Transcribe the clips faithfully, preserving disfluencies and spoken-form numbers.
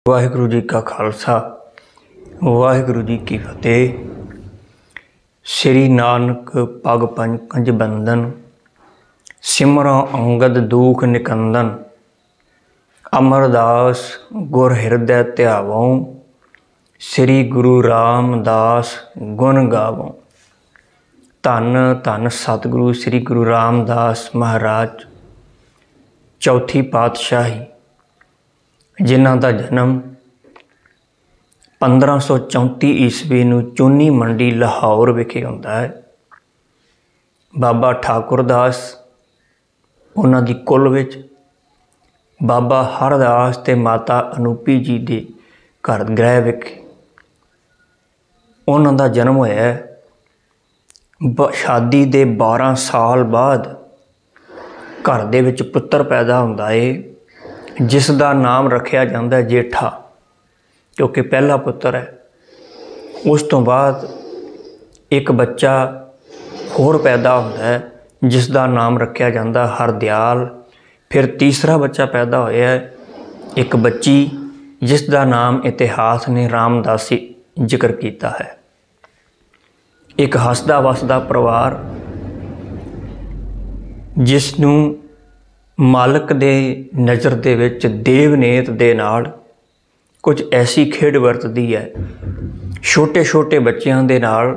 वाहिगुरु जी का खालसा वाहिगुरु जी की फतेह। श्री नानक पग पंकज बंदन, सिमरो अंगद दूख निकंदन। अमरदास गुर हृदय ध्यावों, श्री गुरु रामदास गुण गावों। धन धन सतगुरु श्री गुरु रामदास महाराज चौथी पातशाही, जिन्हां दा जन्म पंद्रह सौ चौंती ईस्वी नूं चूनी मंडी लाहौर विखे हुंदा है। बाबा ठाकुरदास उन्हां दी कुल विच, बाबा हरदास ते माता अनूपी जी दे घर गृह विखे उन्हां दा जन्म होया। शादी दे बारह साल बाद घर दे विच पुत्र पैदा हुंदा है, जिस दा नाम रखिया जाता है जेठा, क्योंकि पहला पुत्र है। उस तो बाद एक बच्चा होर पैदा होता है, जिस दा नाम रखिया जाता हरदयाल। फिर तीसरा बच्चा पैदा होया है, एक बच्ची जिस दा नाम इतिहास ने रामदासी जिक्र किया है। एक हसदा वसदा परिवार, जिसनूं मालक दे नज़र दे विच देवनेत दे नाल कुछ ऐसी खेड वरतदी है छोटे छोटे बच्चों दे नाल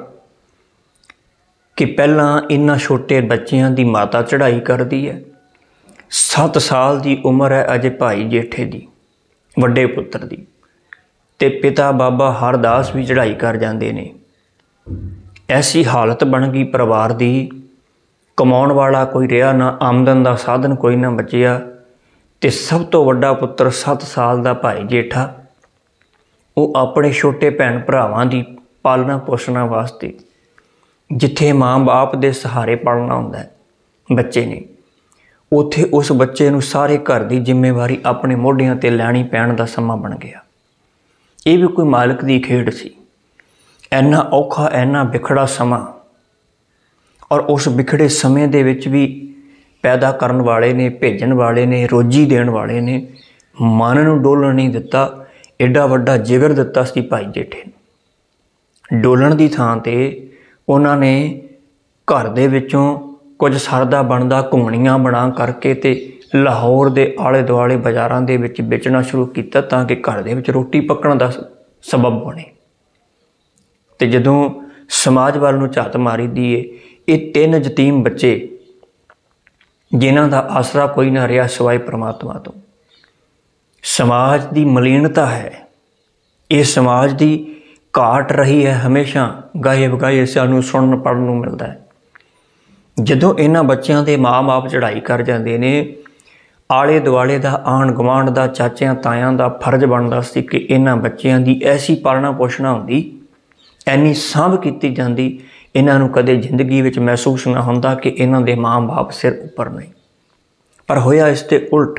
कि पहला इन्हां छोटे बच्चों की माता चढ़ाई करती है। सत्त साल की उम्र है अजे भाई जेठे की, वड्डे पुत्र की, ते पिता बाबा हरदास भी चढ़ाई कर जाते ने। ऐसी हालत बन गई परिवार की, कमाउण वाला कोई रहा ना, आमदन का साधन कोई ना बचिया। ते सब तो वड्डा पुत्र सत्त साल का भाई जेठा, वो अपने छोटे भैन भरावां की पालना पोषणा वास्ते जिथे माँ बाप के सहारे पलना होंदा है बच्चे ने, उत्थे उस बच्चे नूं सारे घर की जिम्मेवारी अपने मोढियां ते लैनी पैण दा समा बन गया। ये भी कोई मालिक की खेड सी। इन्ना औखा इन्ना बिखड़ा समा, और उस बिखड़े समय दे विच भी पैदा करन वाले ने, भेजन वाले ने, रोजी देण वाले ने मन नूं डोलण नहीं दिता। एडा वड्डा जिगर दिता सी भाई जेठे ने। डोलण दी थां ते उन्हां ने घर दे विचों कुछ सरदा बनदा घूमणियां बना करके ते लाहौर दे आले दुआले बाज़ारां दे विच बेचना शुरू किया, तां कि घर दे विच रोटी पकण दा सबब बने। ते जदों समाज वाल नूं झात मारी दी है, ये तीन यतीम बच्चे जिन्हां दा आसरा कोई ना रहा सिवाय परमात्मा तो। समाज की मलीनता है, ये समाज की घाट रही है हमेशा। गाए बगाए सानूं सुनन पढ़न नूं मिलदा है। जदों इन्हां बच्चों के माँ बाप चढ़ाई कर जाते ने, आले दुआले का आण गवांढ का चाचियां तायां का फर्ज बनता सी कि इन्हां बच्चों की ऐसी पालना पोषणा होंदी, ऐनी सांभ की जाती, इन्हां नूं कदे जिंदगी विच महसूस ना होंदा कि इन्हां दे माँ बाप सिर उपर नहीं। पर होया इस ते उल्ट।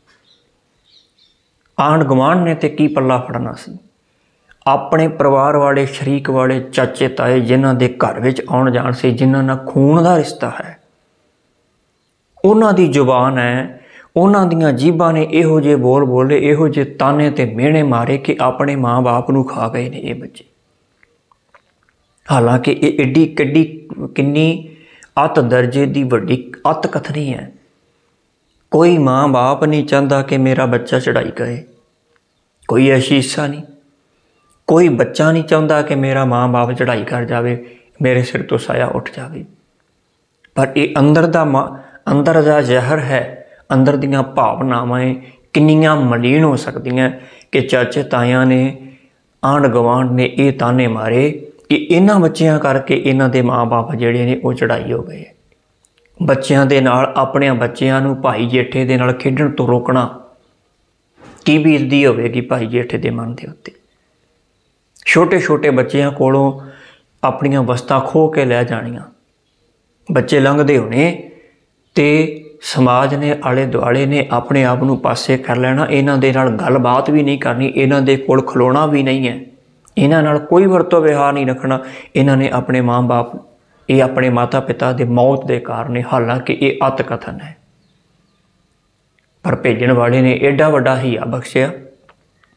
आंढ गुआंढ ने ते की पल्ला फड़ना सी। अपने परिवार वाले, शरीक वाले, चाचे ताए जिन्हां दे घर विच आउण जाण से, जिन्हां नाल खून का रिश्ता है, उन्हां दी जुबान है, उन्हां दीयां जीभां ने इहो जे बोल बोले, इहो जे ताने ते मिहणे मारे कि अपने माँ बाप नूं खा गए ने ये बच्चे। हालांकि ये एडी किड्डी किन्नी अत दर्जे की वड्डी अत कथनी है। कोई माँ बाप नहीं चाहता कि मेरा बच्चा चढ़ाई करे, कोई ऐसी इच्छा नहीं। कोई बच्चा नहीं चाहता कि मेरा माँ बाप चढ़ाई कर जाए, मेरे सिर तो साया उठ जाए। पर ये अंदर दा अंदर दा जहर है, अंदर दियां भावनावां किन्नियां मलीन हो सकदियां कि चाचे तायां ने, आंढ गवांढ ने ये ताने मारे कि इन्हां बच्चियां करके इन्हां दे माँ बाप जिहड़े ने वो चढ़ाई हो गए। बच्चियां दे नाल अपने बच्चियां नूं भाई जेठे दे नाल खेडण तो रोकना की बीतदी होवेगी भाई जेठे दे मन दे उत्ते। छोटे छोटे बच्चियां कोलों अपनियां वस्तां खो के लै जाणियां। बच्चे लंघदे होने ते समाज ने, आले दुआले ने अपने आप नूं पासे कर लेना। इन्हां दे नाल गलबात भी नहीं करनी, इन्हां दे कोल खलोना भी नहीं है, इन्हां नाल कोई वरतो व्यवहार नहीं रखना। इन्हां ने अपने माँ बाप, ये अपने माता पिता के मौत के कारण, हालांकि ये अत कथन है, पर भेजण वाले ने एडा वड्डा हीआ बख्शिया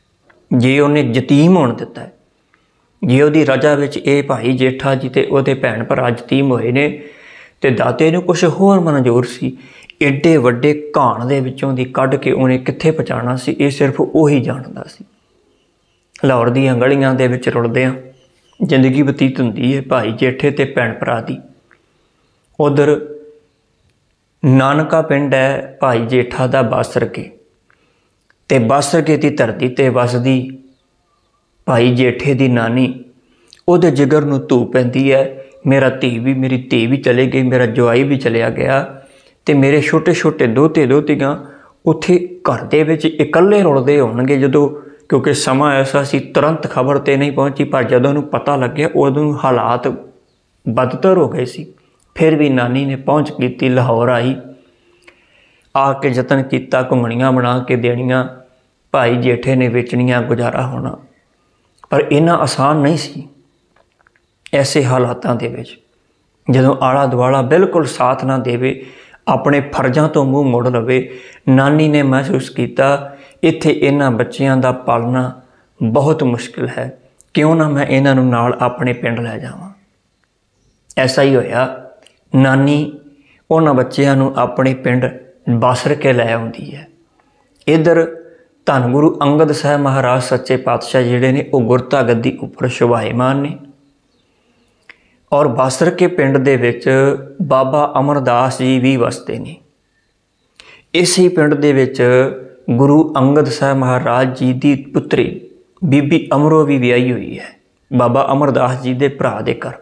जे उन्हें यतीम होण दिता है, जे उहदी रजा विच ये भाई जेठा जी ते उहदे भैण भरा यतीम होए ने ते दाते नूं कुछ होर मंजूर सी, एडे वड्डे घाण दे विचों दी कढ के उन्हें कित्थे पहुँचाना सी, ये सिर्फ उही जाणदा सी। लाहौर दीआं गलियां दे विच रुलदिआं जिंदगी बतीत हुंदी है भाई जेठे ते भैण भरा दी। उधर नानका पिंड है भाई जेठा दा बासरके, ते बासरके दी धरती ते वसदी भाई जेठे दी नानी। उहदे जिगर नूं धू पैंदी है, मेरा धी भी मेरी धी भी चले गई, मेरा जवाई भी चलिया गया, ते मेरे छोटे छोटे दोते दोतियां उत्थे घर दे विच इकल्ले रुलदे होणगे जदों, क्योंकि समा ऐसा सी तुरंत खबर तो नहीं पहुँची, पर जदों नूं पता लग्या उदों हालात बदतर हो गए सी। फिर भी नानी ने पहुँच की, लाहौर आई, आके यतन किया घुंगणियां बना के देनियां, भाई जेठे ने वेचनियां, गुजारा होना। पर इन्ना आसान नहीं सी। ऐसे हालातां दे विच जदों आला दुआला बिल्कुल साथ ना देवे, अपने फर्जां तो मूँह मोड़ लवे, नानी ने महसूस किया इत्थे इन्हां बच्चियां दा पालना बहुत मुश्किल है, क्यों ना मैं इन्हां नूं नाल अपने पिंड लै जावां। ऐसा ही होया, नानी उन्हां बच्चियां नूं अपने पिंड बासर के लै आउंदी है। इधर धन गुरु अंगद साहब महाराज सच्चे पातशाह जिहड़े ने वो गुरता गद्दी उपर शोभाईमान ने, और बासर के पिंड दे विच बाबा अमरदास जी भी वसते ने। इसी पिंड दे विच गुरु अंगद साहब महाराज जी की पुत्री बीबी अमरो भी विआही हुई है, बाबा अमरदास जी के भरा दे घर।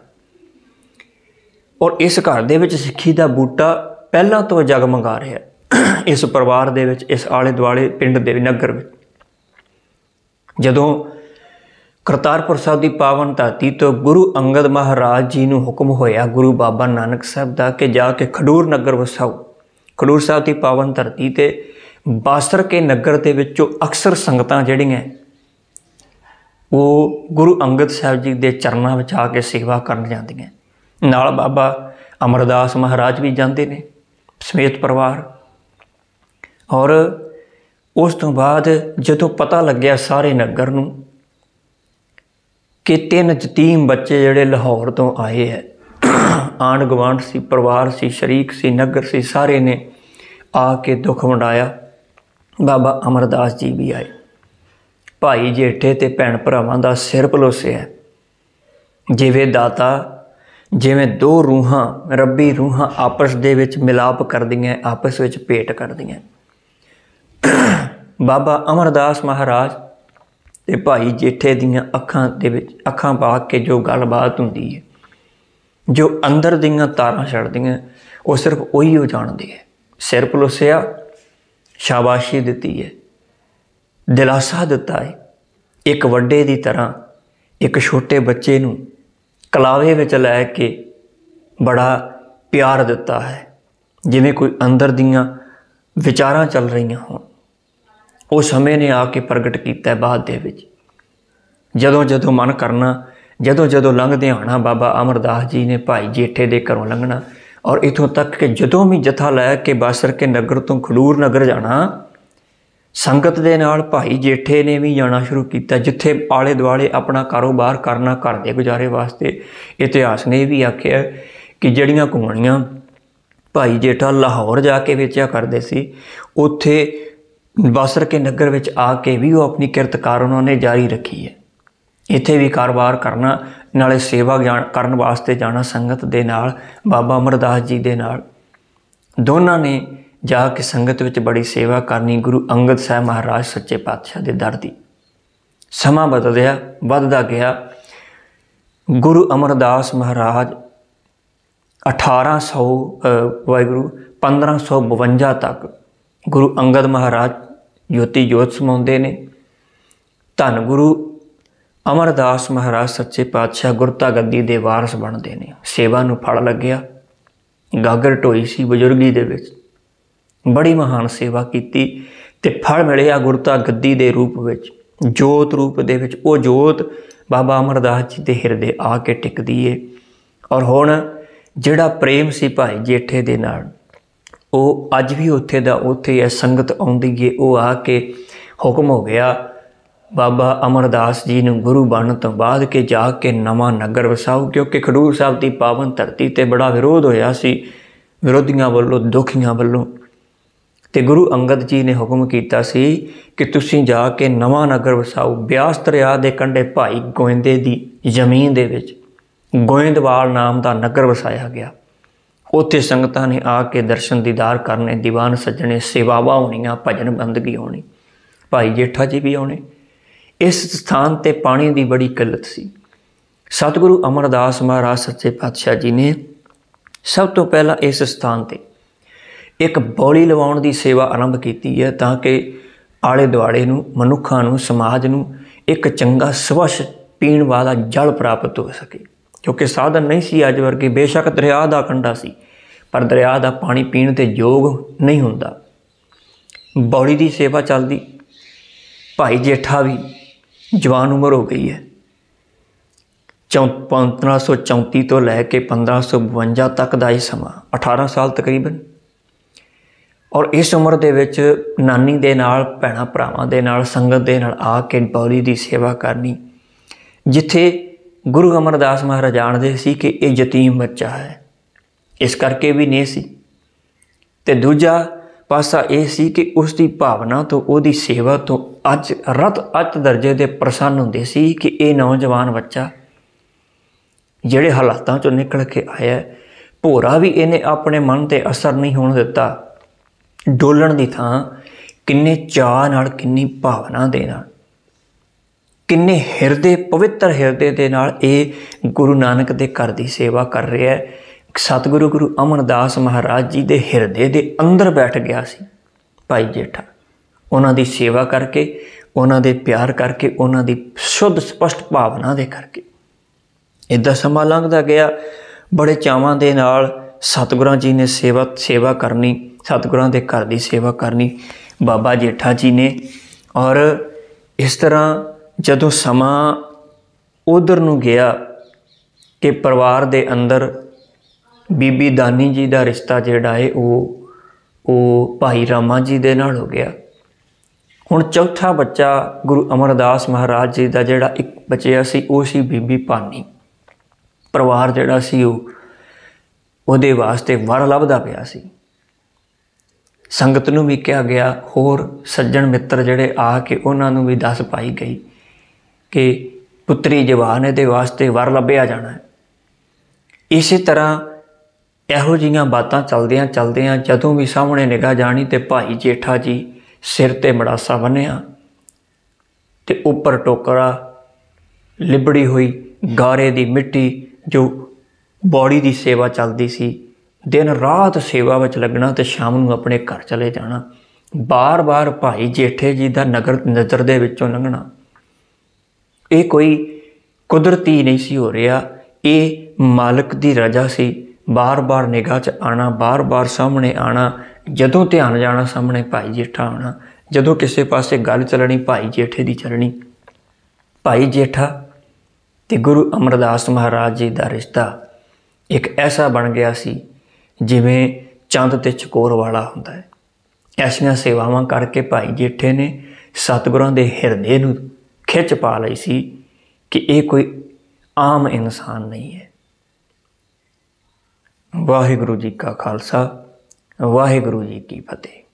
और इस घर दे विच सिੱਖੀ ਦਾ बूटा पहला तो जगमगा रहा है। इस परिवार दे विच, इस आले दुआले पिंड दे नगर में जदों करतारपुर साहब की पावन धरती तो गुरु अंगद महाराज जी नूं हुक्म होया गुरु बाबा नानक साहब का कि जाके खडूर नगर वसाओ। खडूर साहब की पावन धरती ते बासर के नगर के विचों अक्सर संगतां जिहड़ियां वो गुरु अंगद साहब जी के चरणों में आके सेवा करन जांदियां। नाल बाबा अमरदास महाराज भी जाते ने समेत परिवार। और उस तो बाद जदों पता लग्या सारे नगर नूं कि तीन यतीम बच्चे जिहड़े लाहौर तो आए है, आंढ गवांढ सी, परिवार सी, शरीक सी, नगर सी, सारे ने आके दुख वंडाया। बाबा अमरदास जी भी आए, भाई जेठे ते भैण भरावां दा सिर पलोसिया। जिवें दाता, जिवें दो रूहां, रब्बी रूहां आपस दे विच मिलाप करदियां, आपस विच भेंट करदियां। बाबा अमरदास महाराज ते भाई जेठे दियां अखां दे विच अखां पा के जो गलबात हुंदी है, जो अंदर दियां तारां छड़दियां, वो सिर्फ उही हो जाणदे है। सिर पलोसिया, शाबाशी दिती है, दिलासा दिता है। एक वड्डे दी तरह एक छोटे बच्चे नूं कलावे विच लै के बड़ा प्यार दिता है, जिवें कोई अंदर दियां विचारां चल रही होण। वो समय ने आके प्रगट किया बाद दे विच। जदों जदों मन करना, जदों जदों लंघदे आना, बाबा अमरदास जी ने भाई जेठे दे घरों लंघना, और इथों तक कि जदों भी जत्था लै के बासर के नगर तो खडूर नगर जाना, संगत दे नाल भाई जेठे ने भी जाना शुरू किया, जिथे आले दुआले अपना कारोबार करना घर के गुजारे वास्ते। इतिहास ने भी आख्या कि जड़ियाँ घुंगणियां भाई जेठा लाहौर जाके वेचिया करते सी, उत्थे बासर के नगर विच आके भी वो अपनी किरतकार उन्होंने जारी रखी है। इत्थे भी कारोबार करना, नाले सेवा जान करन वास्ते जाना संगत दे नाल, बाबा अमरदास जी दे नाल। दोनों ने जाके संगत विच बड़ी सेवा करनी, गुरु अंगद साहब महाराज सच्चे पातशाह दे दर दी। समा बदलिया, बददा गया। गुरु अमरदास महाराज अठारह सौ वाहिगुरु पंद्रह सौ बवंजा तक गुरु अंगद महाराज ज्योति जोत समाउंदे ने। धन गुरु अमरदास महाराज सच्चे पातशाह गुरता गद्दी दे वारस बनते हैं। सेवा नूं फल लग्या, गागर ढोई सी बजुर्गी दे विच, बड़ी महान सेवा की ते फल मिलिया गुरता गद्दी दे रूप विच, जोत रूप दे विच। वो जोत बाबा अमरदास जी दे हिरदे आके टिकदी है। और हुण जिहड़ा प्रेम सी भाई जेठे दे नाल, वो अज भी उत्थे दा उत्थे है, संगत आउंदी है। वो आके हुक्म हो गया बाबा अमरदास जी नूं गुरु बनने तो बाद के जाके नवां नगर वसाओ, क्योंकि खडूर साहब की पावन धरती ते बड़ा विरोध होया सी विरोधियों वालों, दुखियां वालों। तो गुरु अंगद जी ने हुक्म किया सी कि तुसीं जाके नवां नगर वसाओ। ब्यास दरिया के कंढे भाई गोइंदे की जमीन दे विच गोइंदवाल नाम का नगर वसाया गया। उत्थे संगतां ने आके दर्शन दीदार करने, दीवान सजने, सेवावां होणियां, भजन बंदगी होनी, भाई जेठा जी भी आने। इस स्थान ते पानी की बड़ी किल्लत सी। सतगुरु अमरदास महाराज सच्चे पातशाह जी ने सब तो पहला इस स्थान ते एक बौली लवाउण की सेवा आरंभ की है, ताकि आले दुआले नूं, मनुखां नूं, समाज नूं एक चंगा स्वच्छ पीण वाला जल प्राप्त हो सके। क्योंकि साधन नहीं सी अज वर्गे, बेशक दरिया का कंढा सी, पर दरिया का पानी पीण ते योग नहीं हुंदा। बौली की सेवा चलदी। भाई जेठा भी जवान उम्र हो गई है, चौ पंद्रह सौ चौंती तो लैके पंद्रह सौ बवंजा तक का ही समा, अठारह साल तकरीबन। और इस उम्र दे विच नानी दे नाल, भैणां भरावां दे नाल, संगत दे नाल आके बौली की सेवा करनी, जिथे गुरु अमरदास महाराज जानते सी कि यह यतीम बच्चा है, इस करके भी नहीं सी। ते दूजा पासा यह सी कि उसकी भावना तो, उसकी सेवा तो अज रत अत दर्जे के प्रसन्न होंदे सी कि यह नौजवान बच्चा जिहड़े हालातों चों निकल के आया, भोरा भी इन्हें अपने मन ते असर नहीं होने दिता। डोलण की थां किन्ने चाह नाल, किन्नी भावना दे नाल, किन्ने हिरदे, पवित्र हिरदे दे नाल ये गुरु नानक दे घर की सेवा कर रहा है। सतगुरु गुरु अमरदास महाराज जी दे हिरदे दे अंदर बैठ गया सी भाई जेठा। उन्हां दी सेवा करके, उन्हां दे प्यार करके, उन्हां दी शुद्ध स्पष्ट भावना दे करके इदा समा लंघदा गया। बड़े चावां दे नाल सतगुरां जी ने सेवा सेवा करनी, सतगुरां दे घर की सेवा करनी बाबा जेठा जी ने। और इस तरह जदों समा उधर नूं गया कि परिवार दे अंदर बीबी दानी जी का रिश्ता जिहड़ा है वो भाई रामा जी दे नाल हो गया। हुण चौथा बच्चा गुरु अमरदास महाराज जी का जिहड़ा एक बचिया सी, वो सी बीबी भानी। परिवार जिहड़ा सी उहदे वास्ते वर लभदा पिया सी। संगत नूं भी कहा गया, होर सज्जण मित्र जिहड़े आके उन्हां नूं भी दस पाई गई कि पुत्री जवान इहदे वास्ते वर लभ्या जाना है। इस तरह इहो जिहियां बातां चलदियां चलदियां जदों भी सामने निगाह जानी तो भाई जेठा जी सिर ते मड़ासा बन्निया ते उपर टोकरा, लिबड़ी हुई गारे की मिट्टी, जो बौड़ी की सेवा चलती सी, दिन रात सेवा में लगना तो शाम नूं अपने घर चले जाना। बार बार भाई जेठे जी का नगर नज़र दे विचों लंघना, ये कोई कुदरती नहीं सी हो रहा, ये मालिक की रजा सी। बार बार निगाह च आना, बार बार सामने आना, जदों ध्यान जाना सामने भाई जेठा आना, जदों किसी पासे गल चलनी भाई जेठे की चलनी। भाई जेठा ते गुरु अमरदास महाराज जी का रिश्ता एक ऐसा बन गया सी जिवें चंद ते चकोर वाला हुंदा है। ऐसियां सेवावां करके भाई जेठे ने सतगुरां दे हिरदे नूं खिच पा लई सी कि ये कोई आम इंसान नहीं है। वाहिगुरू जी का खालसा, वाहिगुरू जी की फतेह।